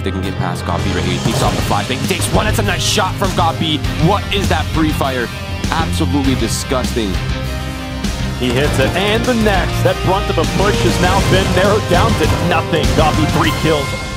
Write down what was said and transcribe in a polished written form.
they can get past Goppy right here. He takes off the flashbang. He takes one. That's a nice shot from Goppy. What is that free fire? Absolutely disgusting. He hits it, and the next. That brunt of a push has now been narrowed down to nothing. Goppy 3 kills.